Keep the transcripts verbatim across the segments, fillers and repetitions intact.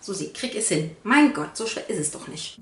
Susi, krieg es hin. Mein Gott, so schwer ist es doch nicht.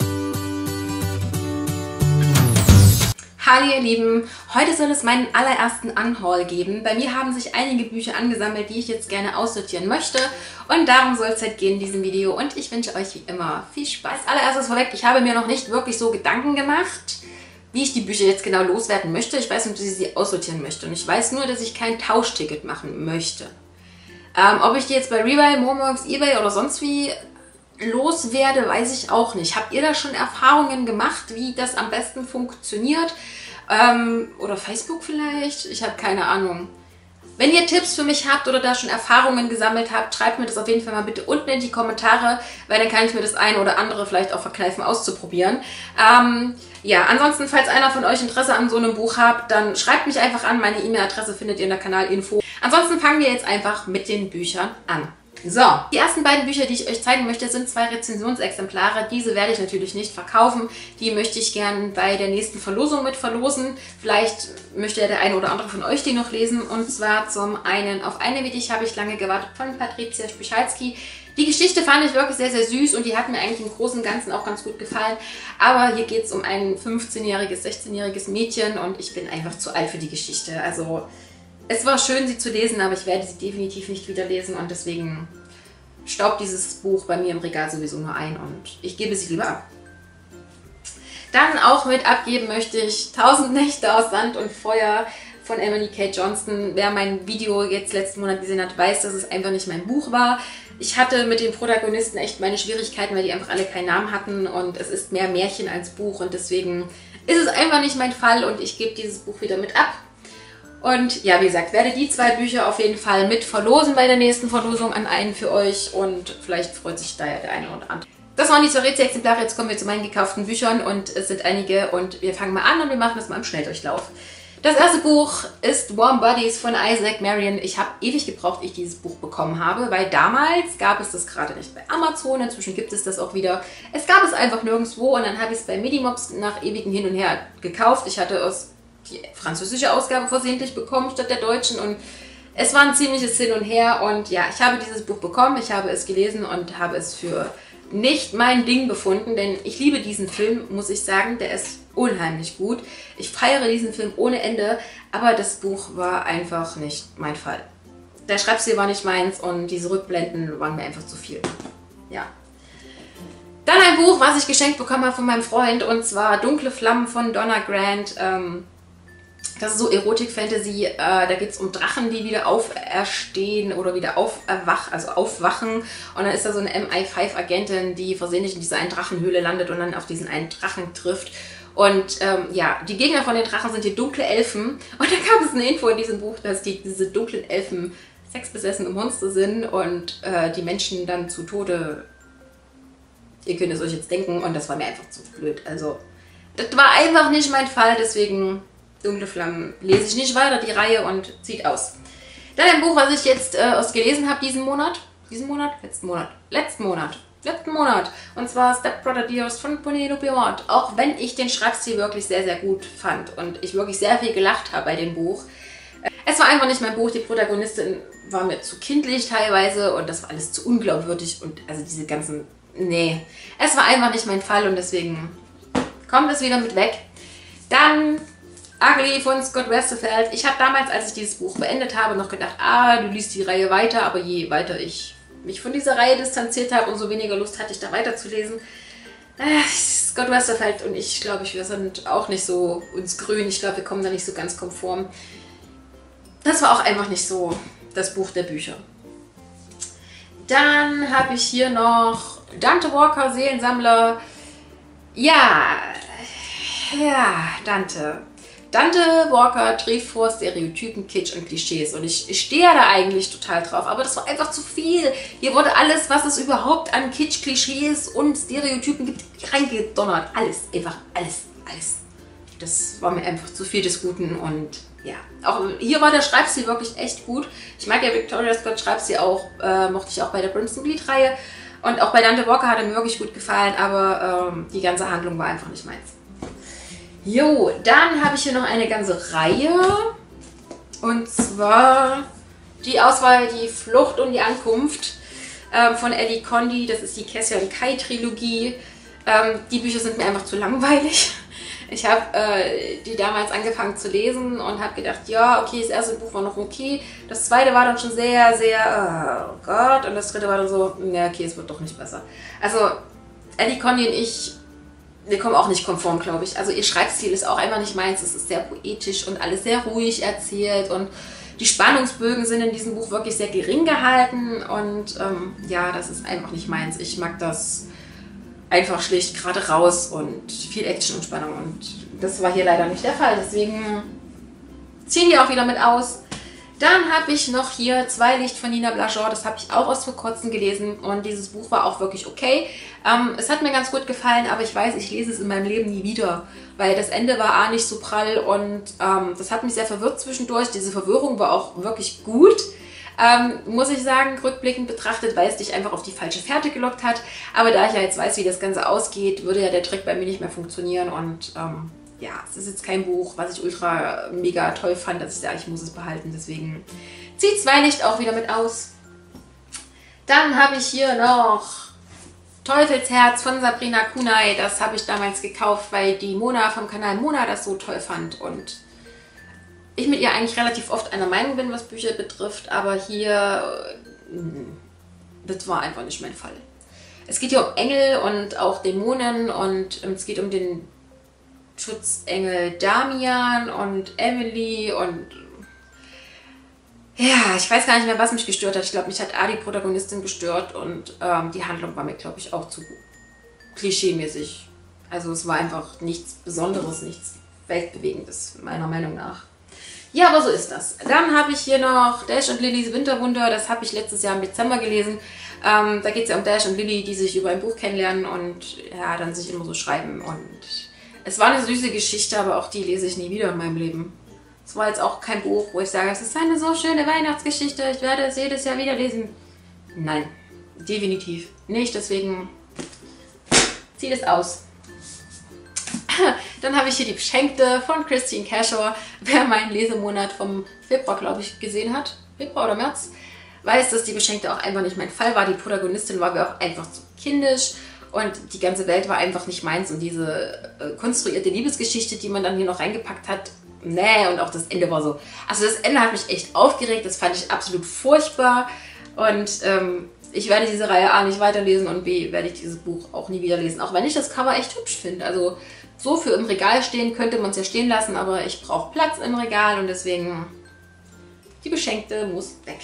Hallo ihr Lieben, heute soll es meinen allerersten Unhaul geben. Bei mir haben sich einige Bücher angesammelt, die ich jetzt gerne aussortieren möchte. Und darum soll es halt gehen in diesem Video. Und ich wünsche euch wie immer viel Spaß. Als allererstes vorweg, ich habe mir noch nicht wirklich so Gedanken gemacht, wie ich die Bücher jetzt genau loswerden möchte. Ich weiß nicht, dass ich sie aussortieren möchte. Und ich weiß nur, dass ich kein Tauschticket machen möchte. Ähm, ob ich die jetzt bei Rebuy, Momox, eBay oder sonst wie loswerde, weiß ich auch nicht. Habt ihr da schon Erfahrungen gemacht, wie das am besten funktioniert? Ähm, oder Facebook vielleicht? Ich habe keine Ahnung. Wenn ihr Tipps für mich habt oder da schon Erfahrungen gesammelt habt, schreibt mir das auf jeden Fall mal bitte unten in die Kommentare, weil dann kann ich mir das eine oder andere vielleicht auch verkneifen auszuprobieren. Ähm, ja, ansonsten, falls einer von euch Interesse an so einem Buch habt, dann schreibt mich einfach an. Meine E-Mail-Adresse findet ihr in der Kanalinfo. Ansonsten fangen wir jetzt einfach mit den Büchern an. So, die ersten beiden Bücher, die ich euch zeigen möchte, sind zwei Rezensionsexemplare. Diese werde ich natürlich nicht verkaufen. Die möchte ich gern bei der nächsten Verlosung mit verlosen. Vielleicht möchte ja der eine oder andere von euch die noch lesen. Und zwar zum einen Auf eine wie dich habe ich lange gewartet von Patricia Spichalski. Die Geschichte fand ich wirklich sehr, sehr süß und die hat mir eigentlich im Großen und Ganzen auch ganz gut gefallen. Aber hier geht es um ein fünfzehnjähriges, sechzehnjähriges Mädchen und ich bin einfach zu alt für die Geschichte. Also es war schön, sie zu lesen, aber ich werde sie definitiv nicht wieder lesen und deswegen staubt dieses Buch bei mir im Regal sowieso nur ein und ich gebe sie lieber ab. Dann auch mit abgeben möchte ich Tausend Nächte aus Sand und Feuer von Emily Kate Johnston. Wer mein Video jetzt letzten Monat gesehen hat, weiß, dass es einfach nicht mein Buch war. Ich hatte mit den Protagonisten echt meine Schwierigkeiten, weil die einfach alle keinen Namen hatten und es ist mehr Märchen als Buch und deswegen ist es einfach nicht mein Fall und ich gebe dieses Buch wieder mit ab. Und ja, wie gesagt, werde die zwei Bücher auf jeden Fall mit verlosen bei der nächsten Verlosung an einen für euch und vielleicht freut sich da ja der eine oder andere. Das waren die zwei Rezi-Exemplare, jetzt kommen wir zu meinen gekauften Büchern und es sind einige und wir fangen mal an und wir machen das mal im Schnelldurchlauf. Das erste Buch ist Warm Bodies von Isaac Marion. Ich habe ewig gebraucht, ehe ich dieses Buch bekommen habe, weil damals gab es das gerade nicht bei Amazon, inzwischen gibt es das auch wieder. Es gab es einfach nirgendwo und dann habe ich es bei Medimobs nach ewigem Hin und Her gekauft. Ich hatte aus die französische Ausgabe versehentlich bekommen statt der deutschen und es war ein ziemliches Hin und Her und ja, ich habe dieses Buch bekommen, ich habe es gelesen und habe es für nicht mein Ding befunden, denn ich liebe diesen Film, muss ich sagen, der ist unheimlich gut. Ich feiere diesen Film ohne Ende, aber das Buch war einfach nicht mein Fall. Der Schreibstil war nicht meins und diese Rückblenden waren mir einfach zu viel. Ja. Dann ein Buch, was ich geschenkt bekommen habe von meinem Freund und zwar Dunkle Flammen von Donna Grant. Ähm, Das ist so Erotik-Fantasy, äh, da geht es um Drachen, die wieder auferstehen oder wieder auferwach, also aufwachen. Und dann ist da so eine M I fünf Agentin, die versehentlich in dieser einen Drachenhöhle landet und dann auf diesen einen Drachen trifft. Und ähm, ja, die Gegner von den Drachen sind die dunkle Elfen. Und da gab es eine Info in diesem Buch, dass die, diese dunklen Elfen sexbesessene Monster sind und äh, die Menschen dann zu Tode, ihr könnt es euch jetzt denken, und das war mir einfach zu blöd. Also, das war einfach nicht mein Fall, deswegen Dunkle Flammen lese ich nicht weiter, die Reihe, und zieht aus. Dann ein Buch, was ich jetzt äh, erst gelesen habe diesen Monat. Diesen Monat? Letzten Monat. Letzten Monat. Letzten Monat. Und zwar Step Brother Dears von Penelope Ward. Auch wenn ich den Schreibstil wirklich sehr, sehr gut fand und ich wirklich sehr viel gelacht habe bei dem Buch. Es war einfach nicht mein Buch. Die Protagonistin war mir zu kindlich teilweise und das war alles zu unglaubwürdig und also diese ganzen... Nee. Es war einfach nicht mein Fall und deswegen kommt es wieder mit weg. Dann Ugly von Scott Westerfeld. Ich habe damals, als ich dieses Buch beendet habe, noch gedacht, ah, du liest die Reihe weiter, aber je weiter ich mich von dieser Reihe distanziert habe, umso weniger Lust hatte ich, da weiterzulesen. Äh, Scott Westerfeld und ich, glaube ich, wir sind auch nicht so uns grün. Ich glaube, wir kommen da nicht so ganz konform. Das war auch einfach nicht so das Buch der Bücher. Dann habe ich hier noch Dante Walker, Seelensammler. Ja, ja, Dante. Dante Walker trieft vor Stereotypen, Kitsch und Klischees und ich, ich stehe da eigentlich total drauf, aber das war einfach zu viel. Hier wurde alles, was es überhaupt an Kitsch, Klischees und Stereotypen gibt, reingedonnert. Alles, einfach alles, alles. Das war mir einfach zu viel des Guten und ja, auch hier war der Schreibstil wirklich echt gut. Ich mag ja Victoria Scott Schreibstil auch, äh, mochte ich auch bei der Princeton Bleed Reihe und auch bei Dante Walker hat er mir wirklich gut gefallen, aber ähm, die ganze Handlung war einfach nicht meins. Jo, dann habe ich hier noch eine ganze Reihe und zwar die Auswahl, die Flucht und die Ankunft. ähm, von Ellie Condi. Das ist die Kessia und Kai Trilogie. Ähm, die Bücher sind mir einfach zu langweilig. Ich habe äh, die damals angefangen zu lesen und habe gedacht, ja, okay, das erste Buch war noch okay. Das zweite war dann schon sehr, sehr, oh Gott. Und das dritte war dann so, ja, okay, es wird doch nicht besser. Also Ellie Condi und ich, wir kommen auch nicht konform, glaube ich. Also ihr Schreibstil ist auch einfach nicht meins. Es ist sehr poetisch und alles sehr ruhig erzählt. Und die Spannungsbögen sind in diesem Buch wirklich sehr gering gehalten. Und ähm, ja, das ist einfach nicht meins. Ich mag das einfach schlicht gerade raus und viel Action und Spannung. Und das war hier leider nicht der Fall. Deswegen ziehen die auch wieder mit aus. Dann habe ich noch hier Zweilicht von Nina Blaschor. Das habe ich auch erst vor kurzem gelesen. Und dieses Buch war auch wirklich okay. Ähm, es hat mir ganz gut gefallen, aber ich weiß, ich lese es in meinem Leben nie wieder. Weil das Ende war A nicht so prall und ähm, das hat mich sehr verwirrt zwischendurch. Diese Verwirrung war auch wirklich gut. Ähm, muss ich sagen, rückblickend betrachtet, weil es dich einfach auf die falsche Fährte gelockt hat. Aber da ich ja jetzt weiß, wie das Ganze ausgeht, würde ja der Trick bei mir nicht mehr funktionieren. Und ähm, ja, es ist jetzt kein Buch, was ich ultra mega toll fand, dass ich sage, ich muss es behalten. Deswegen zieht Zweilicht auch wieder mit aus. Dann habe ich hier noch Teufelsherz von Sabrina Kunay. Das habe ich damals gekauft, weil die Mona vom Kanal Mona das so toll fand. Und ich mit ihr eigentlich relativ oft einer Meinung bin, was Bücher betrifft, aber hier, das war einfach nicht mein Fall. Es geht hier um Engel und auch Dämonen und es geht um den Schutzengel Damian und Emily und ja, ich weiß gar nicht mehr, was mich gestört hat. Ich glaube, mich hat A, die Protagonistin gestört und ähm, die Handlung war mir, glaube ich, auch zu klischeemäßig. Also es war einfach nichts Besonderes, nichts Weltbewegendes, meiner Meinung nach. Ja, aber so ist das. Dann habe ich hier noch Dash und Lillys Winterwunder. Das habe ich letztes Jahr im Dezember gelesen. Ähm, da geht es ja um Dash und Lilly, die sich über ein Buch kennenlernen und ja, dann sich immer so schreiben. Und es war eine süße Geschichte, aber auch die lese ich nie wieder in meinem Leben. Es war jetzt auch kein Buch, wo ich sage, es ist eine so schöne Weihnachtsgeschichte, ich werde es jedes Jahr wieder lesen. Nein, definitiv nicht. Deswegen zieht es aus. Dann habe ich hier die Beschenkte von Christine Cashore. Wer meinen Lesemonat vom Februar, glaube ich, gesehen hat, Februar oder März, weiß, dass die Beschenkte auch einfach nicht mein Fall war. Die Protagonistin war mir auch einfach zu kindisch und die ganze Welt war einfach nicht meins. Und diese äh, konstruierte Liebesgeschichte, die man dann hier noch reingepackt hat, nee, und auch das Ende war so. Also das Ende hat mich echt aufgeregt, das fand ich absolut furchtbar. Und ähm, ich werde diese Reihe A nicht weiterlesen und B werde ich dieses Buch auch nie wieder lesen. Auch wenn ich das Cover echt hübsch finde. Also so für im Regal stehen könnte man es ja stehen lassen, aber ich brauche Platz im Regal und deswegen die Beschenkte muss weg.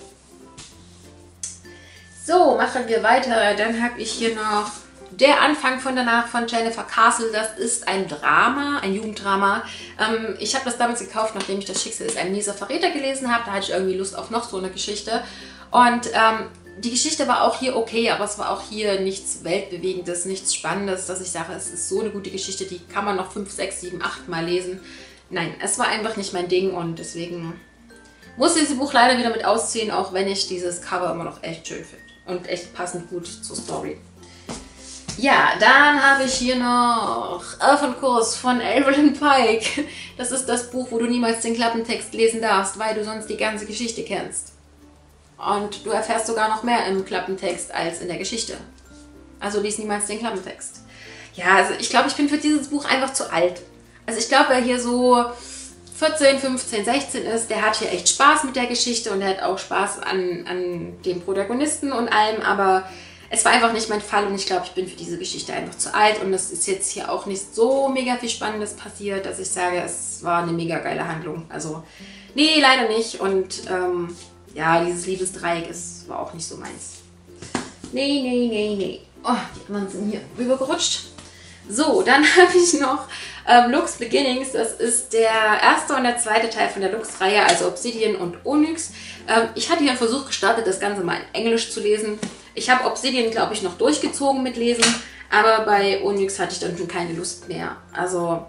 So, machen wir weiter. Dann habe ich hier noch Der Anfang von danach von Jennifer Castle. Das ist ein Drama, ein Jugenddrama. Ähm, ich habe das damals gekauft, nachdem ich das Schicksal ist ein mieser Verräter gelesen habe. Da hatte ich irgendwie Lust auf noch so eine Geschichte. Und ähm, die Geschichte war auch hier okay, aber es war auch hier nichts Weltbewegendes, nichts Spannendes, dass ich sage, es ist so eine gute Geschichte, die kann man noch fünf, sechs, sieben, acht Mal lesen. Nein, es war einfach nicht mein Ding und deswegen muss ich dieses Buch leider wieder mit ausziehen, auch wenn ich dieses Cover immer noch echt schön finde und echt passend gut zur Story. Ja, dann habe ich hier noch Elfenkurs von Evelyn Pike. Das ist das Buch, wo du niemals den Klappentext lesen darfst, weil du sonst die ganze Geschichte kennst. Und du erfährst sogar noch mehr im Klappentext als in der Geschichte. Also lies niemals den Klappentext. Ja, also ich glaube, ich bin für dieses Buch einfach zu alt. Also ich glaube, wer hier so vierzehn, fünfzehn, sechzehn ist, der hat hier echt Spaß mit der Geschichte und der hat auch Spaß an, an dem Protagonisten und allem, aber es war einfach nicht mein Fall und ich glaube, ich bin für diese Geschichte einfach zu alt und es ist jetzt hier auch nicht so mega viel Spannendes passiert, dass ich sage, es war eine mega geile Handlung. Also, nee, leider nicht und ähm, ja, dieses Liebesdreieck ist, war auch nicht so meins. Nee, nee, nee, nee. Oh, die anderen sind hier rübergerutscht. So, dann habe ich noch ähm, Lux Beginnings. Das ist der erste und der zweite Teil von der Lux-Reihe, also Obsidian und Onyx. Ähm, ich hatte hier einen Versuch gestartet, das Ganze mal in Englisch zu lesen. Ich habe Obsidian, glaube ich, noch durchgezogen mit Lesen, aber bei Onyx hatte ich dann schon keine Lust mehr. Also,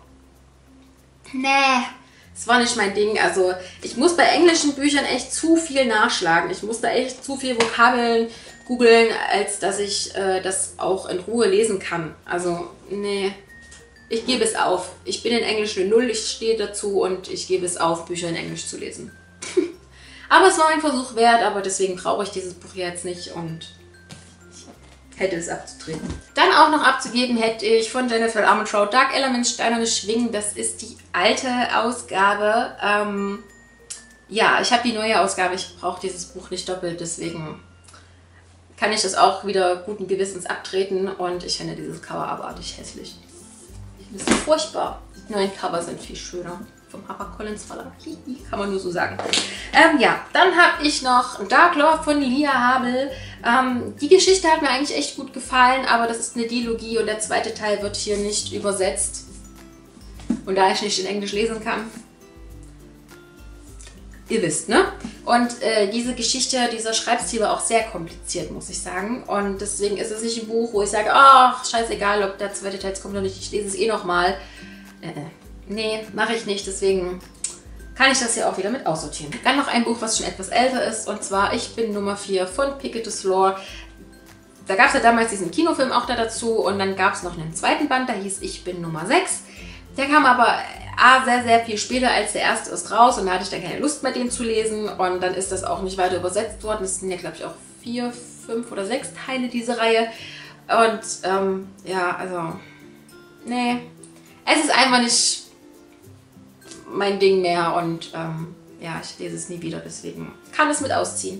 nee. Das war nicht mein Ding. Also ich muss bei englischen Büchern echt zu viel nachschlagen. Ich muss da echt zu viel Vokabeln googeln, als dass ich äh, das auch in Ruhe lesen kann. Also nee, ich gebe es auf. Ich bin in Englisch eine Null, ich stehe dazu und ich gebe es auf, Bücher in Englisch zu lesen. Aber es war ein Versuch wert, aber deswegen brauche ich dieses Buch jetzt nicht und hätte es abzutreten. Dann auch noch abzugeben hätte ich von Jennifer Armentrout Dark Elements Steinerne Schwingen. Das ist die alte Ausgabe. Ähm, ja, ich habe die neue Ausgabe. Ich brauche dieses Buch nicht doppelt, deswegen kann ich das auch wieder guten Gewissens abtreten. Und ich finde dieses Cover abartig hässlich. Das ist furchtbar. Die neuen Cover sind viel schöner. Vom HarperCollins Verlag. Kann man nur so sagen. Ähm, ja, dann habe ich noch Dark Love von Lia Habel. Ähm, die Geschichte hat mir eigentlich echt gut gefallen, aber das ist eine Dilogie und der zweite Teil wird hier nicht übersetzt. Und da ich nicht in Englisch lesen kann, ihr wisst, ne? Und äh, diese Geschichte, dieser Schreibstil war auch sehr kompliziert, muss ich sagen. Und deswegen ist es nicht ein Buch, wo ich sage, ach, scheißegal, ob der zweite Teil kommt oder nicht, ich lese es eh nochmal. Äh, Nee, mache ich nicht, deswegen kann ich das hier auch wieder mit aussortieren. Dann noch ein Buch, was schon etwas älter ist, und zwar Ich bin Nummer vier von Picket Slore. Da gab es ja damals diesen Kinofilm auch da dazu und dann gab es noch einen zweiten Band, der hieß Ich bin Nummer sechs. Der kam aber A, sehr, sehr viel später als der erste ist raus und da hatte ich dann keine Lust mehr, den zu lesen und dann ist das auch nicht weiter übersetzt worden. Es sind ja, glaube ich, auch vier, fünf oder sechs Teile diese Reihe und ähm, ja, also, nee, es ist einfach nicht mein Ding mehr und ähm, ja, ich lese es nie wieder, deswegen kann es mit ausziehen.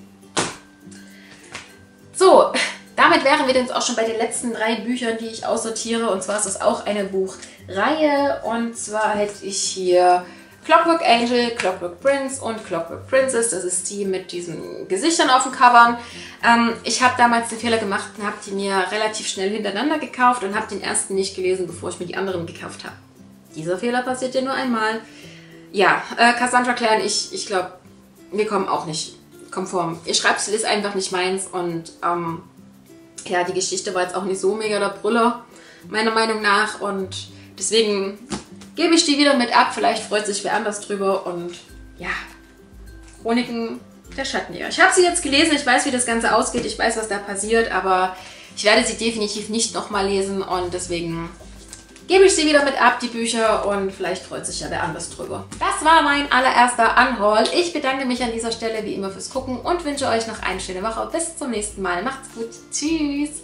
So, damit wären wir jetzt auch schon bei den letzten drei Büchern, die ich aussortiere, und zwar ist das auch eine Buchreihe und zwar hätte ich hier Clockwork Angel, Clockwork Prince und Clockwork Princess. Das ist die mit diesen Gesichtern auf den Covern. Ähm, ich habe damals den Fehler gemacht und habe die mir relativ schnell hintereinander gekauft und habe den ersten nicht gelesen, bevor ich mir die anderen gekauft habe. Dieser Fehler passiert ja nur einmal. Ja, äh, Cassandra Clare und ich, ich glaube, wir kommen auch nicht konform. Ihr Schreibstil ist einfach nicht meins und ähm, ja, die Geschichte war jetzt auch nicht so mega der Brüller, meiner Meinung nach. Und deswegen gebe ich die wieder mit ab. Vielleicht freut sich wer anders drüber. Und ja, Chroniken der Schattenjäger. Ich habe sie jetzt gelesen, ich weiß, wie das Ganze ausgeht, ich weiß, was da passiert, aber ich werde sie definitiv nicht nochmal lesen und deswegen gebe ich sie wieder mit ab, die Bücher, und vielleicht freut sich ja wer anders drüber. Das war mein allererster Unhaul. Ich bedanke mich an dieser Stelle wie immer fürs Gucken und wünsche euch noch eine schöne Woche. Bis zum nächsten Mal. Macht's gut. Tschüss.